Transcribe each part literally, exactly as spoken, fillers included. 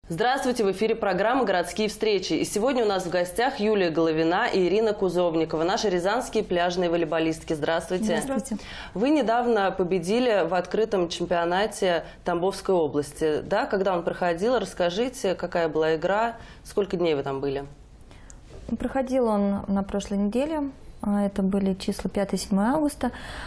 Здравствуйте, в эфире программа «Городские встречи». И сегодня у нас в гостях Юлия Головина и Ирина Кузовникова, наши рязанские пляжные волейболистки. Здравствуйте. Здравствуйте. Вы недавно победили в открытом чемпионате Тамбовской области. Да, когда он проходил, расскажите, какая была игра, сколько дней вы там были? Проходил он на прошлой неделе, это были числа пятое-седьмое августа.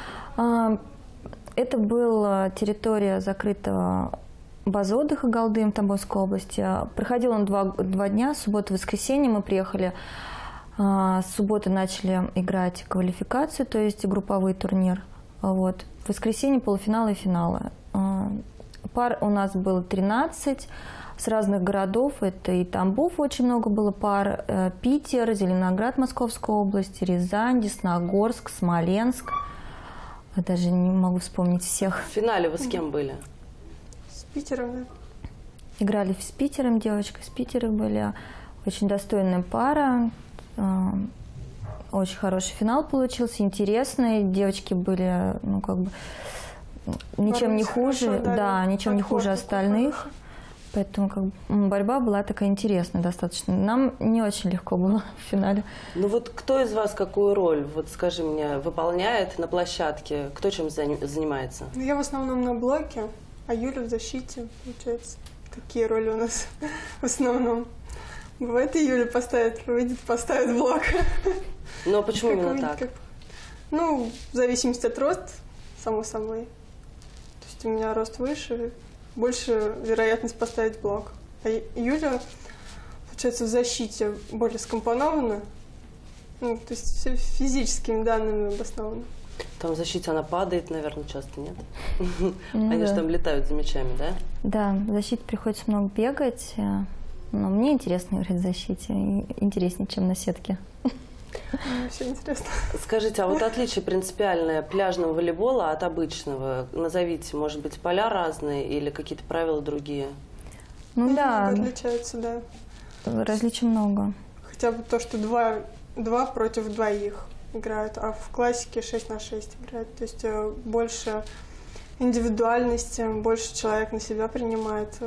Это была территория закрытого базы отдыха Галдым в Тамбовской области. Проходил он два, два дня, суббота и воскресенье. Мы приехали, с субботы начали играть квалификацию, то есть групповой турнир. Вот. В воскресенье полуфиналы и финалы. Пар у нас было тринадцать с разных городов. Это и Тамбов очень много было пар, Питер, Зеленоград Московской области, Рязань, Десногорск, Смоленск. Я даже не могу вспомнить всех. В финале вы с кем были? С Питером, да. Играли с Питером, девочка с Питера были. Очень достойная пара. Очень хороший финал получился, интересный. Девочки были, ну, как бы, ничем не хуже, хорошо, да, да, ничем не хуже остальных. Хорошо. Поэтому как бы, борьба была такая интересная достаточно. Нам не очень легко было в финале. Ну вот кто из вас какую роль, вот скажи мне, выполняет на площадке? Кто чем занимается? Я в основном на блоке, а Юля в защите, получается. Такие роли у нас в основном. Бывает, и Юля поставит, выйдет, поставит блок. Но почему именно так? Как... Ну, в зависимости от роста, само собой. То есть у меня рост выше, больше вероятность поставить блок. А Юля, получается, в защите более скомпонована, ну, то есть все физическими данными обосновано. Там в защите она падает, наверное, часто, нет? Ну, они да. же там летают за мячами, да? Да, в защите приходится много бегать, но мне интересно играть в защите, интереснее, чем на сетке. Все интересно. Скажите, а вот отличие принципиальное пляжного волейбола от обычного, назовите, может быть, поля разные или какие-то правила другие? Ну, ну да. Отличаются, да. Различий много. Хотя бы то, что два, два против двоих играют, а в классике шесть на шесть играют. То есть больше индивидуальности, больше человек на себя принимает.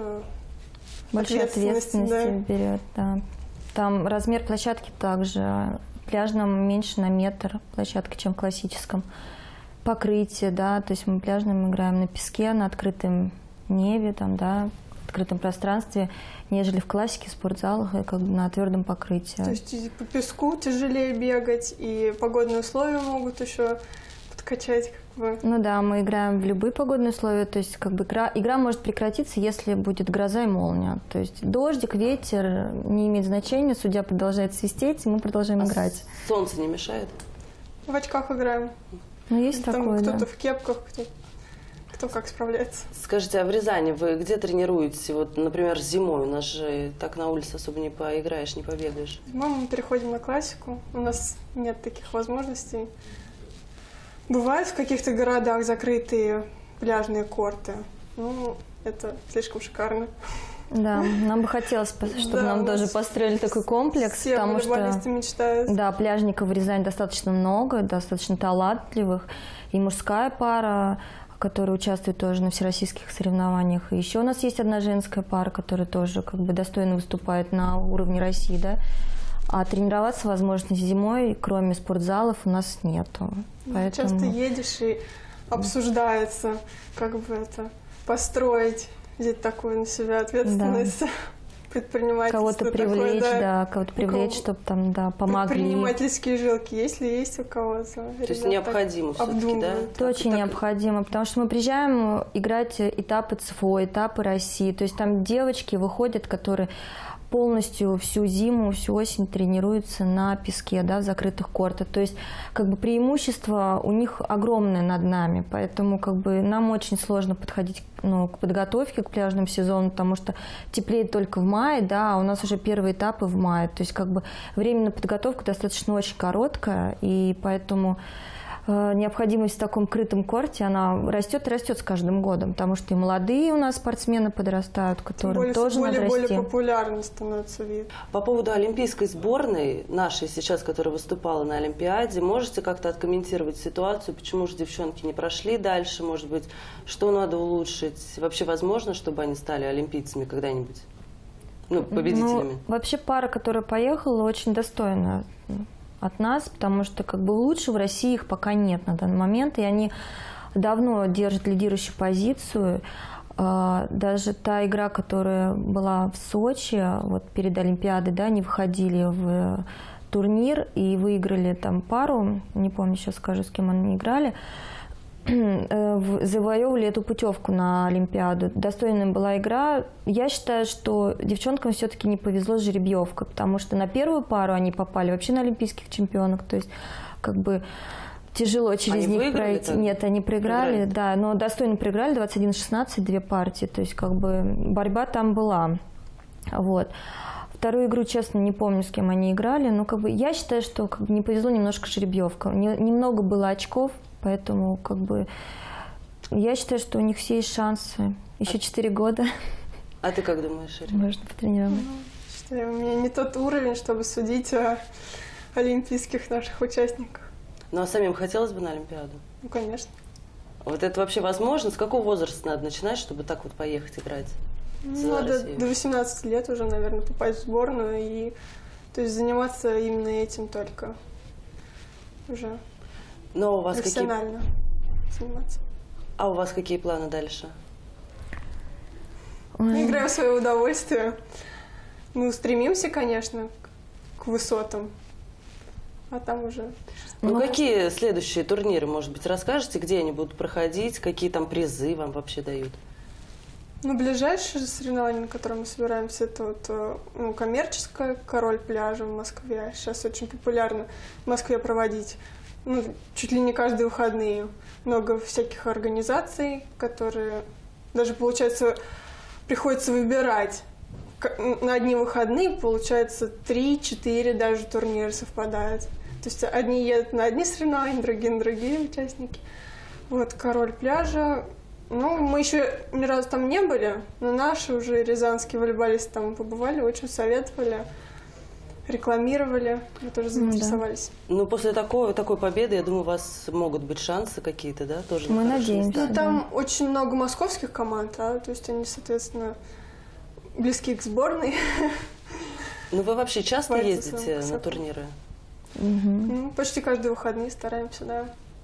Больше ответственности да. берет, да. Там размер площадки также. В пляжном меньше на метр площадка, чем в классическом. Покрытие, да, то есть мы пляжным играем на песке, на открытом небе, там, да, в открытом пространстве, нежели в классике, в спортзалах, и как бы на твердом покрытии. То есть по песку тяжелее бегать, и погодные условия могут еще подкачать, как бы. Ну да, мы играем в любые погодные условия, то есть как бы игра, игра может прекратиться, если будет гроза и молния. То есть дождик, ветер, не имеет значения, судья продолжает свистеть, и мы продолжаем а играть. Солнце не мешает? В очках играем. Ну есть там такое, кто-то да. в кепках, кто, кто как справляется. Скажите, а в Рязани вы где тренируетесь? Вот, например, зимой, у нас же так на улице особо не поиграешь, не побегаешь. Зимой мы переходим на классику, у нас нет таких возможностей. Бывают в каких-то городах закрытые пляжные корты. Ну, это слишком шикарно. Да, нам бы хотелось, чтобы да, нам тоже построили такой комплекс. Все потому что мечтают. Да, пляжников в Рязани достаточно много, достаточно талантливых. И мужская пара, которая участвует тоже на всероссийских соревнованиях. И еще у нас есть одна женская пара, которая тоже как бы достойно выступает на уровне России, да. А тренироваться возможности зимой, кроме спортзалов, у нас нету. Поэтому... Часто едешь и обсуждается, как бы это построить, взять такую на себя ответственность, да. предпринимательство. Кого-то привлечь, такое, да, да, кого-то привлечь, чтобы там, да, помогли. Предпринимательские жилки, если есть у кого-то. То есть необходимо все-таки, да? Это очень так... необходимо, потому что мы приезжаем играть этапы ЦФО, этапы России. То есть там девочки выходят, которые полностью всю зиму, всю осень тренируются на песке, да, в закрытых кортах. То есть как бы преимущество у них огромное над нами, поэтому как бы нам очень сложно подходить, ну, к подготовке к пляжному сезону, потому что теплеет только в мае, да, а у нас уже первые этапы в мае. То есть как бы время на подготовку достаточно очень короткое, и поэтому необходимость в таком крытом корте, она растет и растет с каждым годом, потому что и молодые у нас спортсмены подрастают, которые более, тоже более, надо расти. Более популярно становится вид. По поводу олимпийской сборной, нашей сейчас, которая выступала на Олимпиаде, можете как-то откомментировать ситуацию, почему же девчонки не прошли дальше, может быть, что надо улучшить? Вообще возможно, чтобы они стали олимпийцами когда-нибудь? Ну, победителями. Ну, вообще пара, которая поехала, очень достойна от нас, потому что как бы лучше в России их пока нет на данный момент, и они давно держат лидирующую позицию. Даже та игра, которая была в Сочи, вот перед Олимпиадой, да, они входили в турнир и выиграли там пару, не помню, сейчас скажу, с кем они играли, завоевывали эту путевку на Олимпиаду. Достойная была игра. Я считаю, что девчонкам все-таки не повезло с жеребьевкой, потому что на первую пару они попали вообще на олимпийских чемпионок, то есть как бы тяжело через они них пройти. Так? Нет, они проиграли, проиграли, да, но достойно проиграли двадцать один шестнадцать, две партии, то есть как бы борьба там была. Вот. Вторую игру, честно, не помню, с кем они играли, но как бы я считаю, что как бы не повезло немножко жеребьевка. Не, немного было очков, поэтому как бы я считаю, что у них все есть шансы. Еще четыре года. А ты как думаешь, Ирина? Можно потренировать. Ну, считаю, у меня не тот уровень, чтобы судить о олимпийских наших участниках. Ну а самим хотелось бы на Олимпиаду? Ну, конечно. Вот это вообще возможно? С какого возраста надо начинать, чтобы так вот поехать играть? Ну, надо до восемнадцати лет уже, наверное, попасть в сборную и, то есть, заниматься именно этим только уже. Но у вас профессионально какие... заниматься. А у вас какие планы дальше? Мы играем в свое удовольствие. Мы стремимся, конечно, к высотам, а там уже... Ну, Ну, какие следующие турниры, может быть, расскажете, где они будут проходить, какие там призы вам вообще дают? Ну, ближайшие соревнования, на которые мы собираемся, это вот, ну, коммерческое, король пляжа в Москве. Сейчас очень популярно в Москве проводить, ну, чуть ли не каждые выходные. Много всяких организаций, которые даже, получается, приходится выбирать. На одни выходные, получается, три-четыре даже турнира совпадают. То есть одни едут на одни соревнования, другие на другие участники. Вот, король пляжа. Ну, мы еще ни разу там не были, но наши уже рязанские волейболисты там побывали, очень советовали, рекламировали, мы тоже заинтересовались. Ну, после такой, такой победы, я думаю, у вас могут быть шансы какие-то, да, тоже? Мы надеемся. Ну, там да. очень много московских команд, а, то есть они, соответственно, близки к сборной. Ну, вы вообще часто ездите на турниры? Угу. Ну, почти каждые выходные стараемся, да.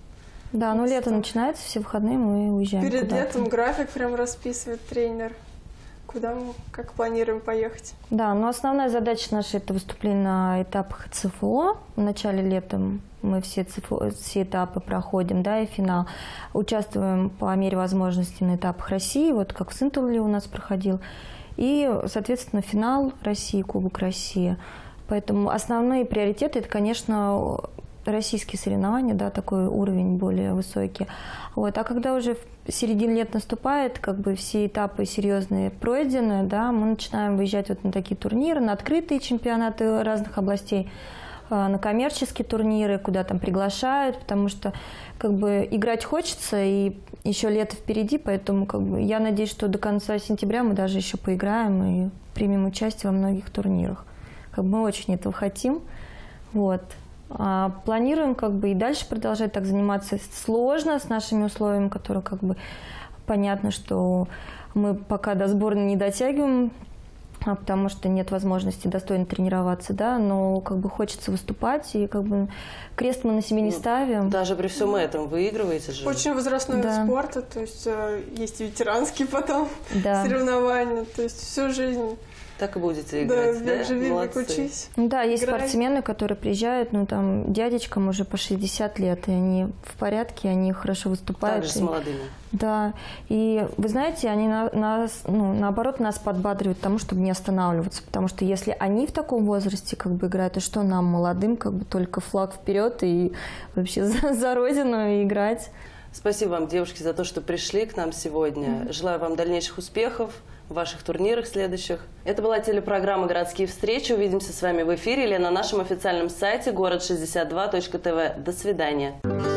Да, ну лето начинается, все выходные мы уезжаем Перед куда-то. летом график прям расписывает тренер, куда мы, как планируем поехать. Да, но основная задача наша – это выступление на этапах ЦФО. В начале лета мы все, ЦФО, все этапы проходим, да, и финал. Участвуем по мере возможности на этапах России, вот как в Синтуле у нас проходил. И, соответственно, финал России, Кубок России. Поэтому основные приоритеты – это, конечно, российские соревнования, да, такой уровень более высокий. Вот. А когда уже в середине лет наступает, как бы все этапы серьезные пройдены, да, мы начинаем выезжать вот на такие турниры, на открытые чемпионаты разных областей, на коммерческие турниры, куда там приглашают, потому что как бы играть хочется, и еще лето впереди, поэтому как бы я надеюсь, что до конца сентября мы даже еще поиграем и примем участие во многих турнирах. Как бы мы очень этого хотим. Вот. А планируем как бы и дальше продолжать так заниматься. Сложно с нашими условиями, которые как бы понятно, что мы пока до сборной не дотягиваем, потому что нет возможности достойно тренироваться, да, но как бы хочется выступать, и как бы крест мы на себе не ставим. Даже при всем этом выигрываете же. Очень возрастной да. вид спорта, то есть есть и ветеранские потом да. соревнования, то есть всю жизнь. Так и будете играть, да? Да, живи, век учись. Да, есть Играй. спортсмены, которые приезжают, ну там дядечкам уже по шестьдесят лет, и они в порядке, они хорошо выступают. Так же и... с молодыми. Да, и вы знаете, они на, нас, ну, наоборот, нас подбадривают к тому, чтобы не останавливаться, потому что если они в таком возрасте как бы играют, то что нам, молодым, как бы только флаг вперед и вообще за, за родину играть. Спасибо вам, девушки, за то, что пришли к нам сегодня. Mm-hmm. Желаю вам дальнейших успехов в ваших турнирах следующих. Это была телепрограмма «Городские встречи». Увидимся с вами в эфире или на нашем официальном сайте город шестьдесят два точка тв. До свидания.